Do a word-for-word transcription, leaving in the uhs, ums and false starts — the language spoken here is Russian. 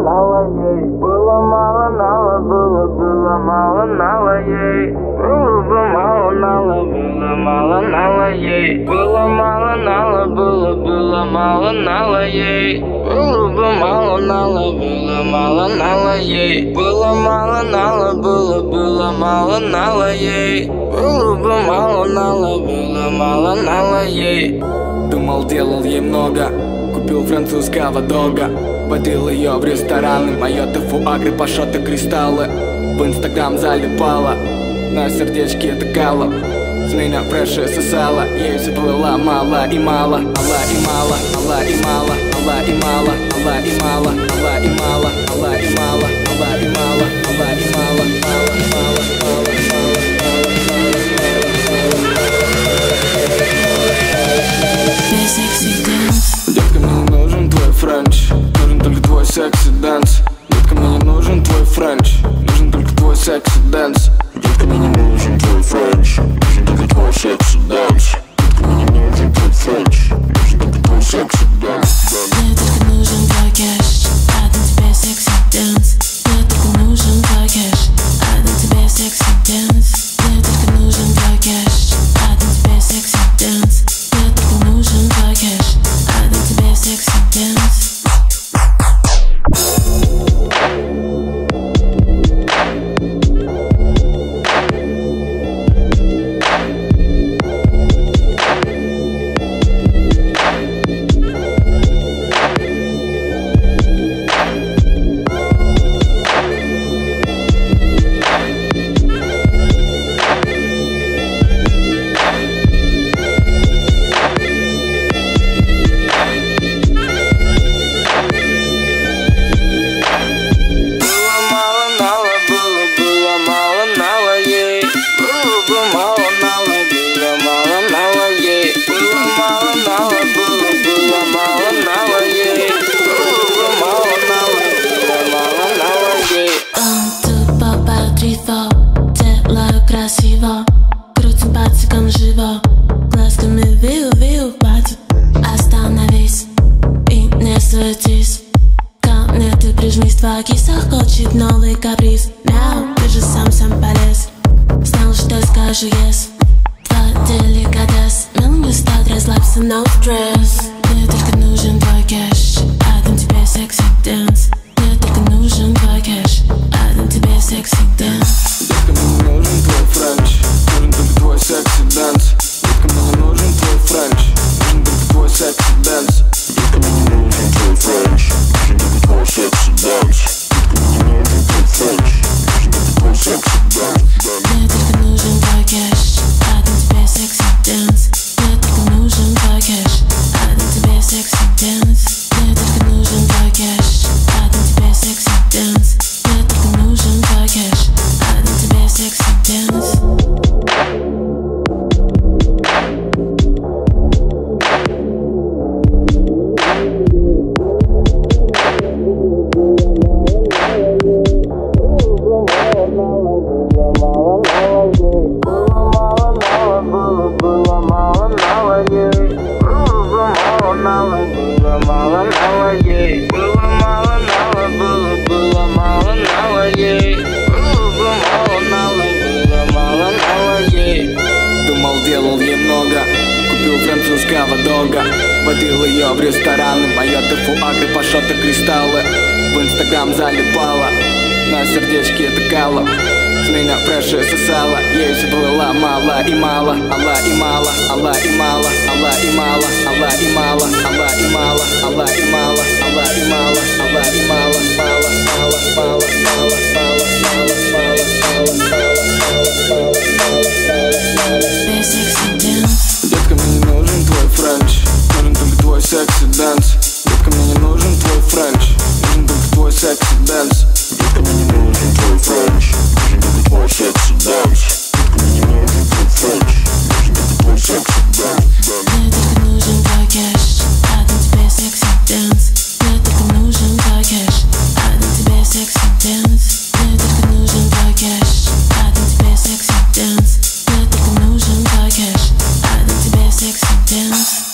Малонала ей. Было Малонала, было, было Малонала ей. Было бы Малонала, было Малонала ей. Было Малонала, было, было Малонала ей. Было бы Малонала, было Малонала ей. Было Малонала, было, было Малонала ей. Было бы Малонала, было Малонала ей. Думал, делал ей много, купил французского дога, водил ее в рестораны, мое тофу, агры, пашоты, кристаллы. В инстаграм залипала, на сердечке это кала. С меня фреши сосала, ей все было мало и мало. Алла и мало, алла и мало, алла и мало, алла и мало, алла и мало, алла и мало, алла и мало, алла и мало, мало, мало, мало, мало, Детка, мне не нужен твой френч, нужен только твой секси дэнс. Детка, мне не нужен твой френч, нужен только твой секси дэнс. Детка, мне не нужен твой френч, нужен только твой секси дэнс. Детка, мне не нужен твой френч, нужен только твой секси дэнс. Мне только нужен твой кэш, отдам тебе секси дэнс. Мне только нужен твой кэш, отдам тебе секси дэнс. Мне только нужен твой кэш, отдам тебе секси дэнс. Мне только нужен твой кэш, отдам тебе секси дэнс. Делаю красиво, крутим пальчиком живо, глазками вию вию хватит. Остановись и не суетись, ко мне ты прижмись, твоя киса хочет новый каприз. Мяу, ты же сам сам полез, знал, что скажу yes. Твой деликатес, мил не стать, расслабься, no stress. Мне только нужен твой кэш, отдам тебе секси дэнс. Мне только нужен твой кэш, отдам тебе секси дэнс. Детка, мне не нужен твой френч, нужен только твой секси дэнс. Детка, мне не нужен твой френч, нужен только твой секси дэнс. Детка, мне не нужен твой френч, нужен только твой секси дэнс. Детка, мне не нужен твой френч, нужен только твой секси дэнс. Мне только нужен твой кэш, отдам тебе секси дэнс. Мне только нужен твой кэш, отдам тебе секси дэнс. Мне только нужен твой кэш, отдам тебе секси дэнс. Мне только нужен твой кэш, отдам тебе секси дэнс. Думал, делал ей много, купил французского дога, водил ее в рестораны, мое тофу, агры, пашоты, кристаллы. В инстаграм залипала, на сердечке это кала. С меня фреши сосала, ей все было мало и мало. Алла и мало, алла и мало, алла и мало, алла и мало, алла и мало, алла и мало, алла и мало, алла и мало, мало, мало, мало, мало, мало, мало, мало, мало, мало, мало. Детка, мне не нужен твой френч, нужен только твой секси дэнс. Детка, мне не нужен твой френч, нужен только твой секси дэнс. Детка, мне не нужен твой френч, нужен только твой секси дэнс. Детка, мне не нужен твой френч, нужен только твой секси дэнс. Мне только нужен твой кэш, отдам тебе секси дэнс. Мне только нужен твой кэш, отдам тебе секси дэнс. Мне только нужен твой кэш, отдам тебе секси дэнс. Мне только нужен твой кэш, отдам тебе секси dance.